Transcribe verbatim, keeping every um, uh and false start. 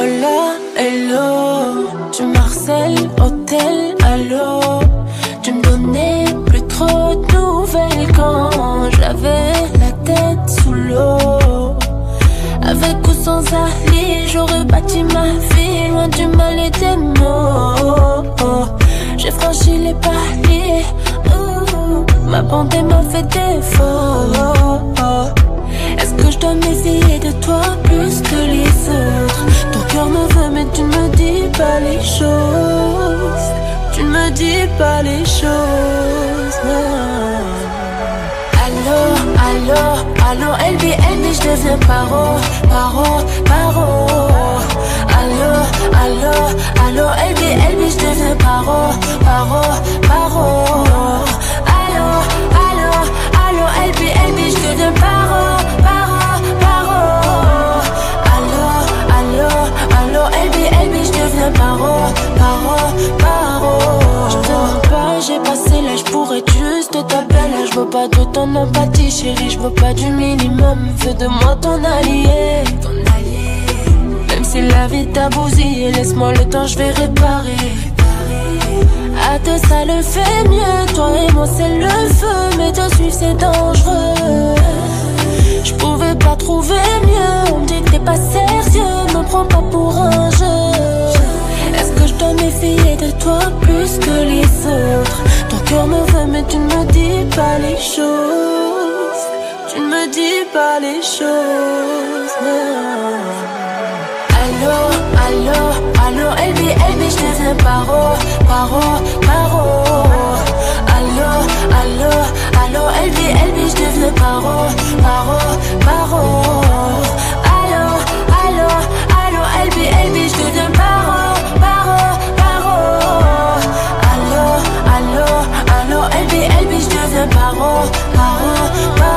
Hola, hello, tu m'harcèles, hôtel, allô. Tu me donnais plus trop de nouvelles quand j'avais la tête sous l'eau. Avec ou sans allié, j'aurais bâti ma vie loin du mal et des mots. J'ai franchi les paliers, ouh, ma bonté m'a fait défaut. Est-ce que je dois m'essayer de toi plus que les autres? Ton cœur me veut mais tu ne me dis pas les choses. Tu ne me dis pas les choses, non. Allô, allô, allô, L B, L B, je deviens paro, paro, paro. Allô, allô, allô, L B, L B, je deviens paro, paro, paro. Allô, allô, allô, L B, L B, je deviens paro, paro, paro. Allô, allô, allô, L B, L B, je deviens paro, paro, paro. Je te mens pas, j'ai passé l'âge pour être juste ta belle. Je veux pas de ton empathie, chérie, je veux pas du minimum. Fais de moi ton allié, ton allié. Même si la vie t'a bousillé, laisse-moi le temps, je vais réparer. À deux ça le fait mieux, toi et moi c'est le feu. Mais te suivre c'est dangereux. Je pouvais pas trouver mieux, on me dit que t'es pas sérieux. Me prends pas pour un jeu. Est-ce que je dois m'essayer de toi plus que les autres? Ton cœur me veut mais tu ne me dis pas les choses. Tu ne me dis pas les choses, non. Allô, allô, allô, L B, L B, je deviens paro, paro, paro. Allô, allô, allô, L B, L B, je deviens paro, paro, paro. Allô, allô, allô, L B, L B, je deviens paro, paro, paro. Allô, allô, allô, L B, L B, je deviens paro, paro, paro.